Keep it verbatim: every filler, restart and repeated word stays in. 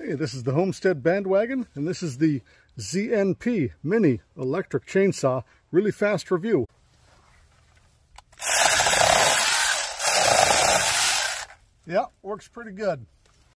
Hey, this is the Homestead Bandwagon, and this is the Z N P Mini Electric Chainsaw. Really fast review. Yeah, works pretty good.